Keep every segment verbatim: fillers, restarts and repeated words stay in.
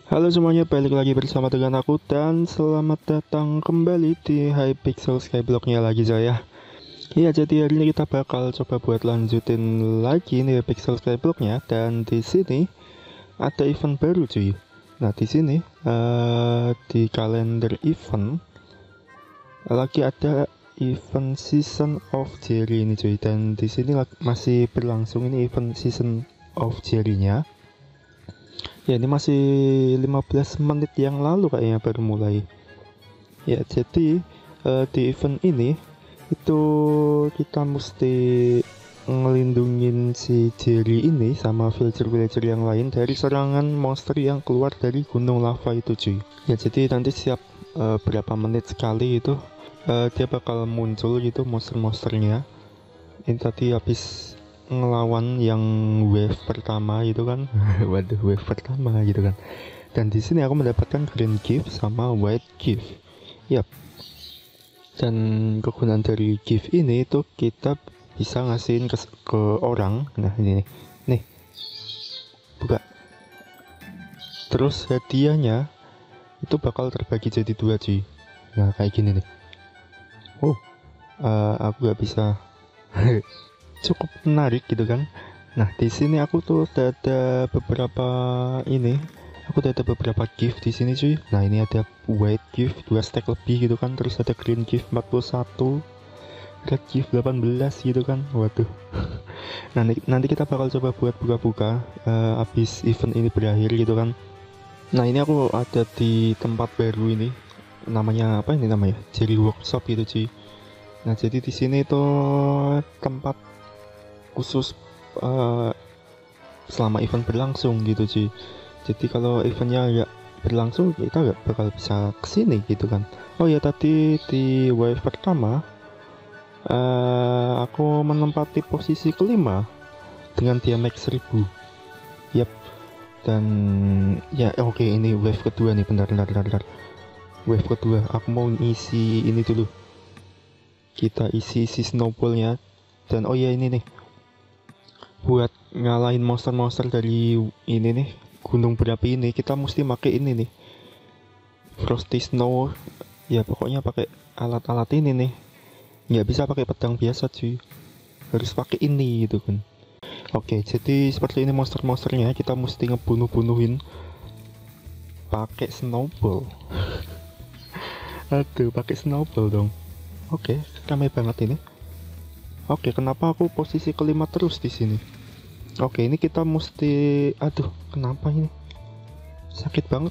Halo semuanya, balik lagi bersama dengan aku dan selamat datang kembali di Hypixel Skyblock-nya lagi saya. Iya, jadi hari ini kita bakal coba buat lanjutin lagi nih Hypixel Skyblock-nya, dan di sini ada event baru cuy. Nah, di sini uh, di kalender event lagi ada event Season of Jerry ini cuy, dan di sini masih berlangsung ini event Season of Jerry-nya. Ya, ini masih lima belas menit yang lalu kayaknya baru mulai. Ya, jadi uh, di event ini itu kita mesti ngelindungin si Jerry ini sama villager-villager yang lain dari serangan monster yang keluar dari gunung lava itu cuy. Ya, jadi nanti siap uh, berapa menit sekali itu uh, dia bakal muncul gitu monster-monsternya. Ini tadi habis ngelawan yang wave pertama gitu kan. Waduh, wave pertama gitu kan. Dan di sini aku mendapatkan green gift sama white gift. Yap. Dan kegunaan dari gift ini itu kita bisa ngasihin ke, ke orang. Nah, ini nih. Nih. Buka. Terus hadiahnya itu bakal terbagi jadi dua cuy. Nah, kayak gini nih. Oh. Uh, aku gak bisa cukup menarik gitu kan. Nah, di sini aku tuh ada beberapa ini, aku ada beberapa gift di sini cuy. Nah, ini ada white gift dua stack lebih gitu kan, terus ada green gift empat puluh satu, red gift delapan belas gitu kan. Waduh. nanti nanti kita bakal coba buat buka-buka uh, abis event ini berakhir gitu kan. Nah, ini aku ada di tempat baru ini, namanya apa ini namanya, Jerry Workshop gitu cuy. Nah, jadi di sini tuh tempat khusus uh, selama event berlangsung gitu cuy. Jadi kalau eventnya nggak berlangsung kita nggak bakal bisa kesini gitu kan. Oh ya, tadi di wave pertama uh, aku menempati posisi kelima dengan diameter seribu. Yap. Dan ya oke, okay, ini wave kedua nih. Bentar bentar bentar, bentar. Wave kedua aku mau isi ini dulu, kita isi isi snowballnya. Dan oh ya, ini nih buat ngalahin monster-monster dari ini nih gunung berapi ini, kita mesti pakai ini nih, Frosty Snow. Ya pokoknya pakai alat-alat ini nih, nggak bisa pakai pedang biasa cuy, harus pakai ini gitu kan. Oke, jadi seperti ini monster-monsternya, kita mesti ngebunuh-bunuhin pakai snowball. Aduh, pakai snowball dong. Oke, ramai banget ini. Oke, kenapa aku posisi kelima terus di sini? Oke, ini kita mesti, aduh, kenapa ini? Sakit banget.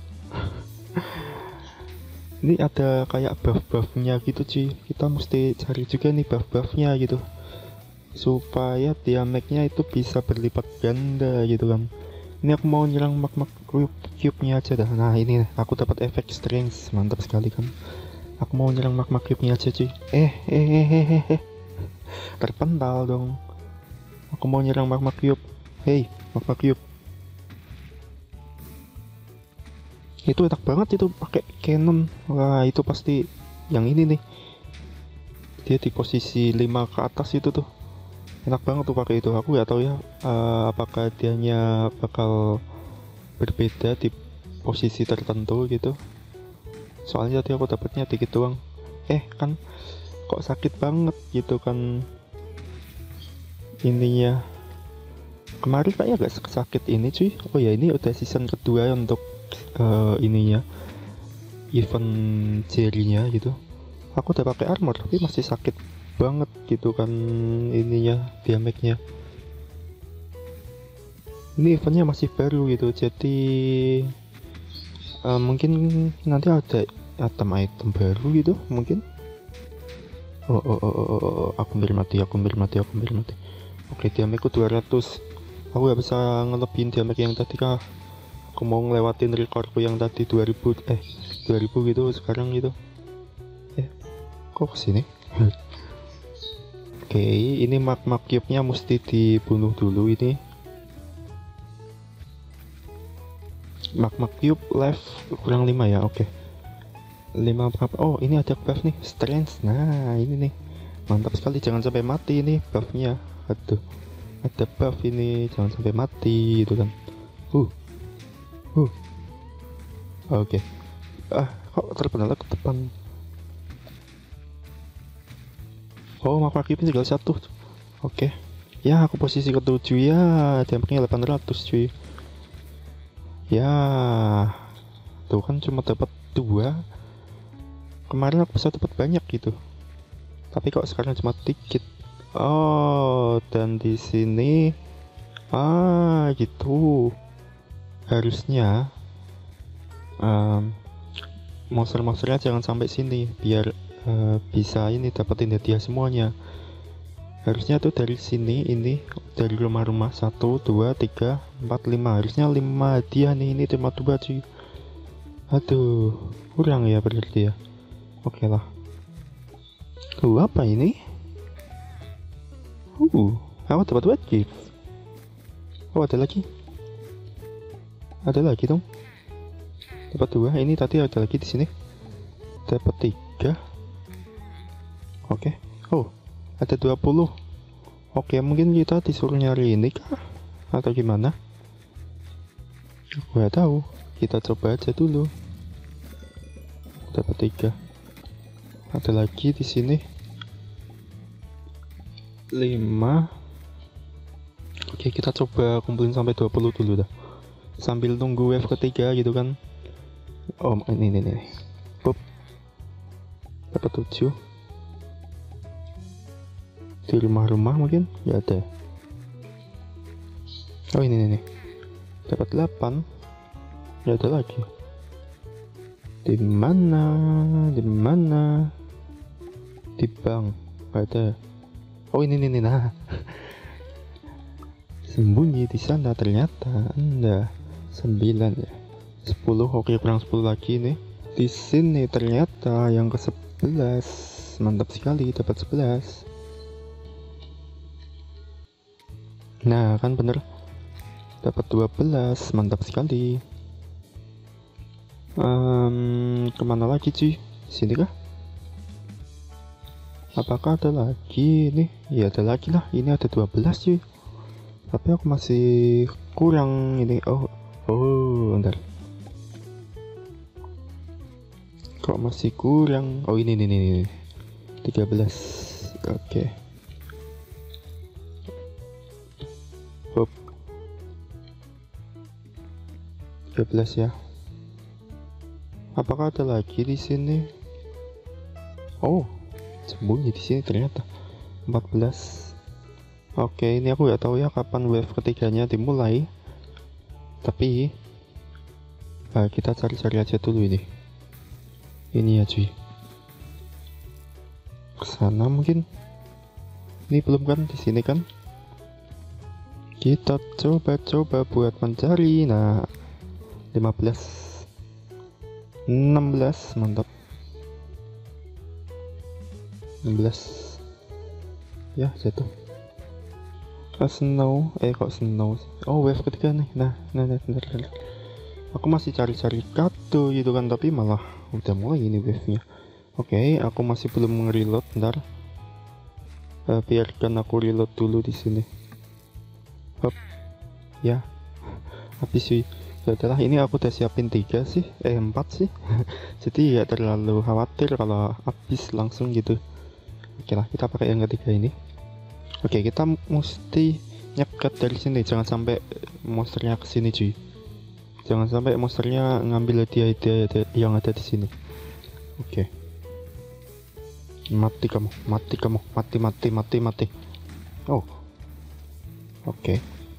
Ini ada kayak buff-buffnya gitu cuy. Kita mesti cari juga nih buff-buffnya gitu, supaya damage-nya itu bisa berlipat ganda gitu kan. Ini aku mau nyerang magma cube-nya aja dah. Nah, ini aku dapat efek strength, mantap sekali kan. Aku mau nyerang magma cube-nya aja cuy. Eh, eh, eh, eh, eh, eh. Terpental dong. Aku mau nyerang magma cube. Hey, magma cube. Itu enak banget itu pakai cannon. Wah, itu pasti yang ini nih. Dia di posisi lima ke atas itu tuh. Enak banget tuh pakai itu. Aku nggak tahu ya uh, apakah dianya bakal berbeda di posisi tertentu gitu. Soalnya tadi aku dapatnya dikit doang. Eh, kan kok sakit banget gitu kan ininya. Kemarin kayaknya gak sakit ini cuy. Oh ya, ini udah season kedua untuk uh, ininya, event Jerry-nya gitu. Aku udah pakai armor tapi masih sakit banget gitu kan ininya, damage-nya. Ini eventnya masih baru gitu, jadi uh, mungkin nanti ada item-item baru gitu mungkin. Oh, oh, oh, oh, oh, oh. Aku hampir mati, aku hampir mati, aku hampir mati. Oke, damage ku dua ratus. Aku gak bisa ngelebihin damage yang tadi kah. Aku mau ngelewatin recordku yang tadi dua ribu, eh dua ribu gitu sekarang gitu. Eh, kok kesini? Oke, ini magma cube-nya mesti dibunuh dulu ini. Magma cube left kurang lima ya, oke. lima berapa? Oh, ini ada buff nih, strength. Nah, ini nih. Mantap sekali, jangan sampai mati nih buffnya. Aduh. Ada buff ini, jangan sampai mati gitu kan. Uh. Uh. Oke. Ah, kok terpengaruh ke depan? Oh, map kaki pun tinggal satu. Oke. Ya, aku posisi ketujuh ya. Dampaknya delapan ratus cuy. Ya, tuh kan cuma dapat dua. Kemarin aku bisa dapat banyak gitu. Tapi kok sekarang cuma dikit. Oh, dan di sini ah gitu. Harusnya um, monster-monsternya jangan sampai sini biar uh, bisa ini dapetin hadiah semuanya. Harusnya tuh dari sini, ini dari rumah-rumah satu, dua, tiga, empat, lima. Harusnya lima hadiah nih, ini cuma dua cuy. Aduh, kurang ya berarti ya. Oke lah. Uh, apa ini? Uh, aku dapat white gift. Oh, ada lagi. Ada lagi dong. Dapat dua. Ini tadi ada lagi di sini. Dapat tiga. Oke. Oh, ada dua puluh. Oke, mungkin kita disuruh nyari ini kah? Atau gimana? Gak tahu. Kita coba aja dulu. Dapat tiga. Ada lagi di sini. lima. Oke, kita coba kumpulin sampai dua puluh dulu dah. Sambil nunggu wave ketiga gitu kan. Oh, ini ini ini. Pop. Dapat tujuh. Di rumah-rumah mungkin ya ada. Oh, ini ini. Dapat delapan. Ya ada lagi. Di mana? Di mana? Di bank. Ada. Oh, ini ini nah. Sembunyi di sana ternyata Anda. sembilan ya. sepuluh. Oke, kurang sepuluh lagi nih. Di sini ternyata yang ke sebelas. Mantap sekali dapat sebelas. Nah, kan bener. Dapat dua belas. Mantap sekali. Um, kemana lagi cuy? Sini kah? Apakah ada lagi nih? Ya ada lagi lah. Ini ada dua belas cuy. Tapi aku masih kurang ini. Oh, oh, bentar. Kok masih kurang? Oh, ini nih nih. tiga belas. Oke. Hop. tiga belas ya. Apakah ada lagi di sini? Oh, sembunyi di sini ternyata. empat belas. Oke, ini aku nggak tahu ya kapan wave ketiganya dimulai. Tapi nah, kita cari-cari aja dulu ini. Ini ya cuy. Kesana mungkin. Ini belum kan di sini kan? Kita coba-coba buat mencari. Nah, lima belas, enam belas, mantap. enam belas. Ya, jatuh. Ah, snow, eh kok snow? Oh, wave ketiga nih. Nah, nah, nah, bentar, bentar. Aku masih cari-cari kado gitu kan, tapi malah udah mulai ini wave-nya. Oke, okay, aku masih belum nge-reload, bentar. Uh, biarkan aku reload dulu di sini. Hop. Ya. Habis sih. Ya udahlah, ini aku udah siapin tiga sih, eh empat sih. Jadi ya terlalu khawatir kalau habis langsung gitu. Oke lah, kita pakai yang ketiga ini. Oke, kita mesti nyekat dari sini, jangan sampai monsternya ke sini cuy. Jangan sampai monsternya ngambil hadiah-hadiah yang ada di sini. Oke. Mati kamu, mati kamu, mati mati mati mati. Oh. Oke.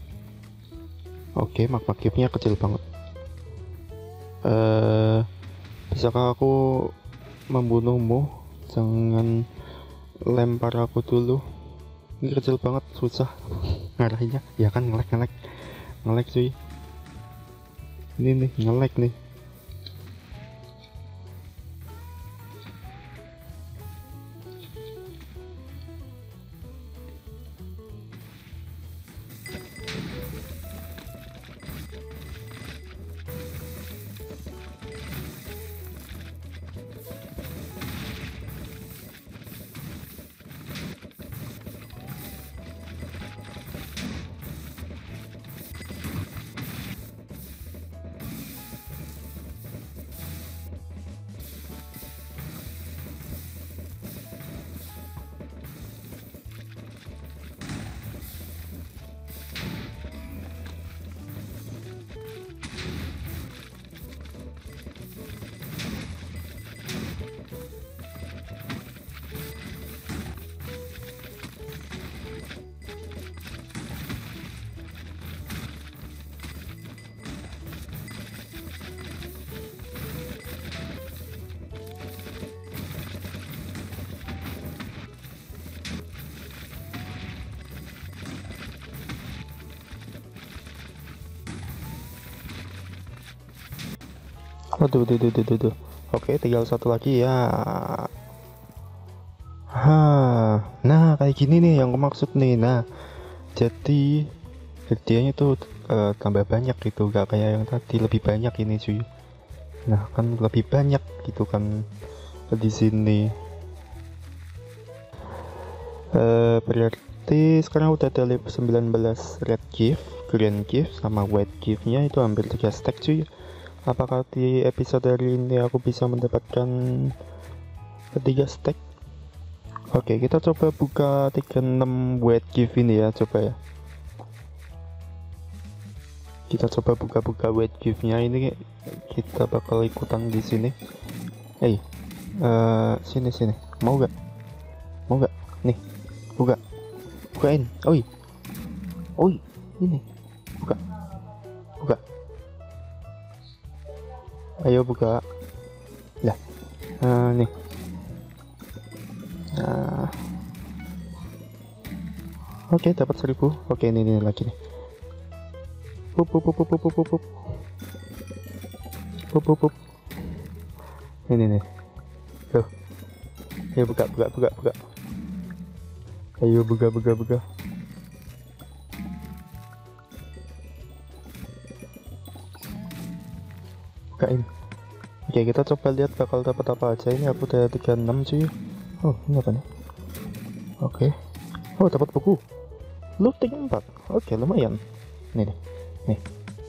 Oke, magma cube-nya kecil banget. Eh, uh, bisakah aku membunuhmu? Jangan lempar aku dulu. Ini kecil banget, susah ngarahinnya. Ya kan, ngelek ngelek ngelek cuy. Ini nih ngelek nih. Aduh, aduh, aduh, aduh, aduh. Oke, tinggal satu lagi ya. Hah, nah kayak gini nih yang aku maksud nih. Nah, jadi hadiahnya tuh eh, tambah banyak gitu, gak kayak yang tadi, lebih banyak ini cuy. Nah, kan lebih banyak gitu kan di sini. Eh, berarti sekarang udah ada sembilan belas red gift, green gift, sama white giftnya itu hampir tiga stack cuy. Apakah di episode hari ini aku bisa mendapatkan ketiga stack? Oke, kita coba buka tiga puluh enam white gift ini ya, coba ya. Kita coba buka-buka white giftnya ini, kita bakal ikutan di sini. Hey, uh, sini sini, mau gak? Mau gak? Nih, buka, bukain. Oi, oi, ini, buka, buka. Ayo buka. Lah, uh, nih. Nah, oke, okay, dapat seribu. Oke, okay, ini, ini lagi nih. Pup, pup, pup, pup, pup, pup, pup. Pup, pup, pup. Ini nih. Tuh. Ayo buka, buka, buka, buka. Ayo buka, buka, buka. Bukain. Oke, kita coba lihat bakal dapat apa aja. Ini aku udah tiga puluh enam cuy. Oh, ini apa nih? Oke. Oh, dapat buku. Looting empat. Oke, lumayan. Nih nih. Nih.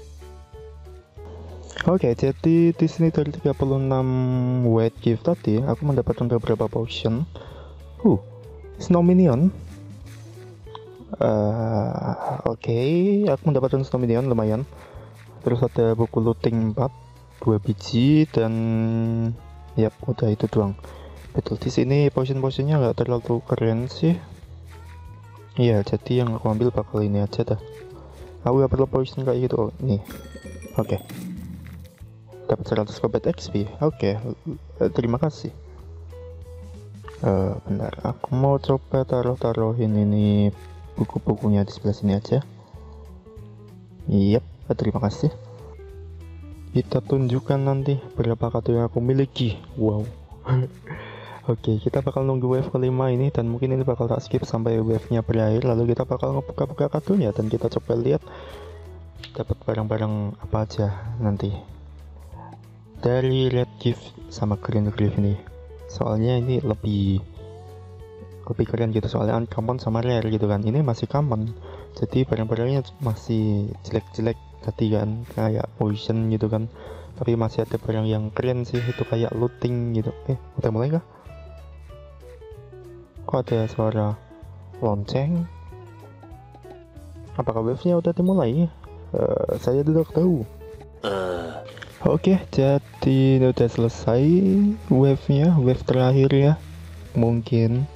Oke, jadi di sini dari tiga puluh enam white gift tadi, aku mendapatkan beberapa potion. Uh, snow minion. Uh, Oke, okay. Aku mendapatkan snow minion lumayan. Terus ada buku looting empat, dua biji, dan yap, udah itu doang. Betul, di sini potion-potionnya nggak terlalu keren sih. Iya, jadi yang aku ambil bakal ini aja dah. Aku gak perlu potion kayak gitu. Oh, nih. Oke. Okay. Dapat seratus combat X P. Oke, okay. Terima kasih. Uh, bentar, aku mau coba taruh-taruhin ini buku-bukunya di sebelah sini aja. Yap, terima kasih. Kita tunjukkan nanti berapa kartu yang aku miliki. Wow. Oke, okay, kita bakal nunggu wave kelima ini, dan mungkin ini bakal tak skip sampai wave-nya berakhir. Lalu kita bakal ngebuka-buka kartunya dan kita coba lihat dapat barang-barang apa aja nanti dari red gift sama green gift ini. Soalnya ini lebih lebih keren gitu, soalnya uncommon sama rare gitu kan. Ini masih common, jadi barang-barangnya masih jelek-jelek tadi kan, kayak poison gitu kan. Tapi masih ada barang yang keren sih, itu kayak looting gitu. Eh, udah mulai kah? Kok ada suara lonceng? Apakah wave-nya udah dimulai? Uh, saya tidak tahu. Uh. Oke, okay, jadi udah selesai wave-nya, wave terakhir ya, mungkin.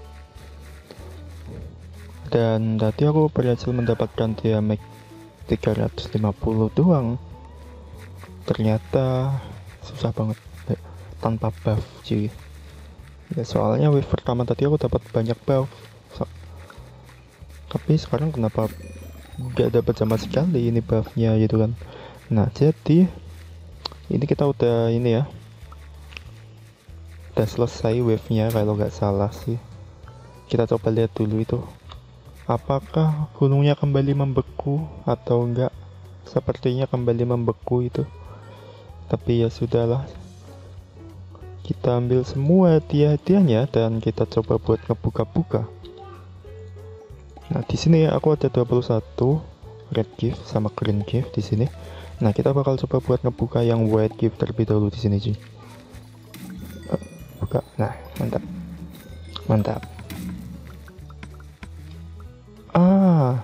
Dan tadi aku berhasil mendapatkan damage tiga ratus lima puluh doang. Ternyata susah banget eh, tanpa buff cuy. Ya soalnya wave pertama tadi aku dapat banyak buff. So, tapi sekarang kenapa gak dapat sama sekali ini buffnya gitu kan. Nah, jadi ini kita udah ini ya, udah selesai wave-nya kalau nggak salah sih. Kita coba lihat dulu itu, apakah gunungnya kembali membeku atau enggak. Sepertinya kembali membeku itu, tapi ya sudahlah, kita ambil semua hadiah-hadiahnya dan kita coba buat ngebuka-buka. Nah, di sini aku ada dua puluh satu red gift sama green gift di sini. Nah, kita bakal coba buat ngebuka yang white gift terlebih dahulu di sini, cuy. Uh, buka. Nah, mantap. Mantap. Ah.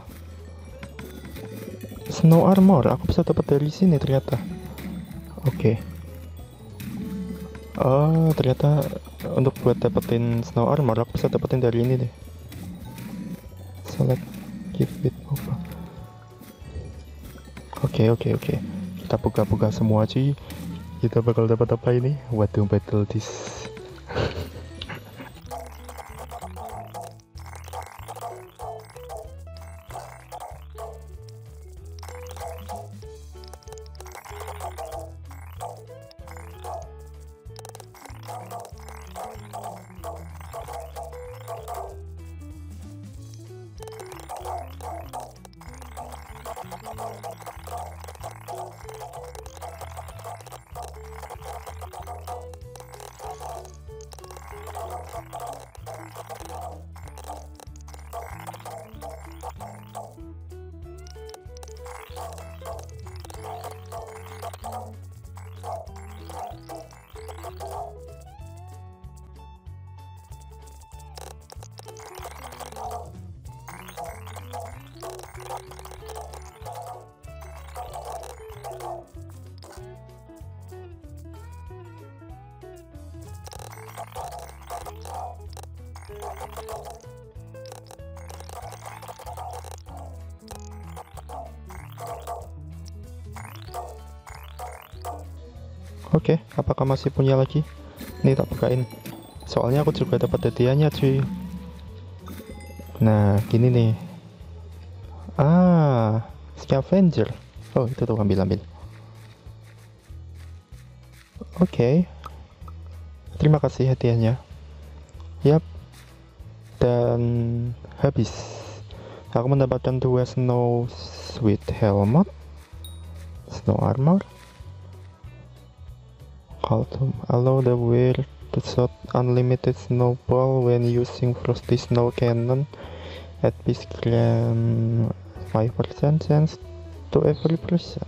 Snow armor, aku bisa dapat dari sini ternyata. Oke. Okay. Oh, ternyata untuk buat dapetin snow armor aku bisa dapetin dari ini deh. Select give it over. Oke, okay, oke, okay, oke. Okay. Kita buka-buka semua cuy. Kita bakal dapat apa ini? Waduh, battle this. Oke, apakah masih punya lagi? Ini tak bukain. Soalnya aku juga dapat hadiahnya, cuy. Nah, gini nih. Ah, scavenger. Oh, itu tuh ambil-ambil. Oke. Terima kasih hadiahnya. Yap. Dan habis. Aku mendapatkan dua snow sweet helmet, snow armor. Call to allow the wearer to shoot unlimited snowball when using frosty snow cannon at least grant five percent chance to every person.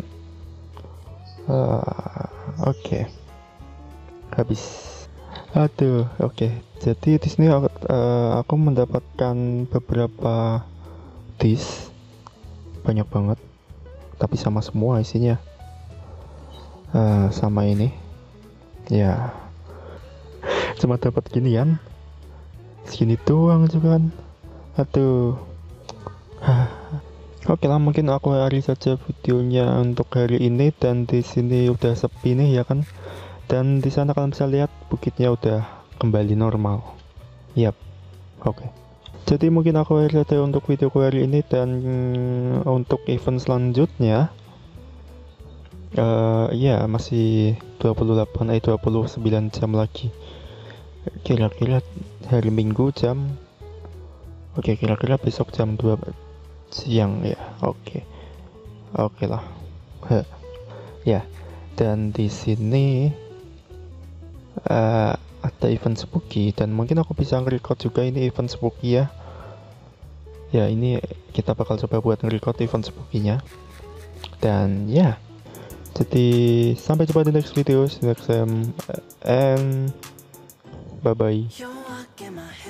Uh, Oke, okay. Habis. Aduh, oke. Okay. Jadi di sini aku, uh, aku mendapatkan beberapa disk, banyak banget, tapi sama semua isinya. Uh, sama ini. Ya, cuma dapat ginian, segini doang juga kan. Aduh. Oke lah, mungkin aku akhiri saja videonya untuk hari ini. Dan di sini udah sepi nih ya kan. Dan di sana kalian bisa lihat bukitnya udah kembali normal. Yap. Oke. Okay. Jadi mungkin aku akhiri saja untuk video hari ini. Dan mm, untuk event selanjutnya, Uh, ya masih dua puluh delapan eh dua puluh sembilan jam lagi. Kira-kira hari Minggu jam Oke, okay, kira-kira besok jam dua siang ya. Oke. Okay. Oke okay lah. Ya. Dan di sini uh, ada event spooky dan mungkin aku bisa nge-record juga ini event spooky ya. Ya, ini kita bakal coba buat nge-record event spooky-nya. Dan ya. Jadi sampai jumpa di next video, see you next time, and bye bye.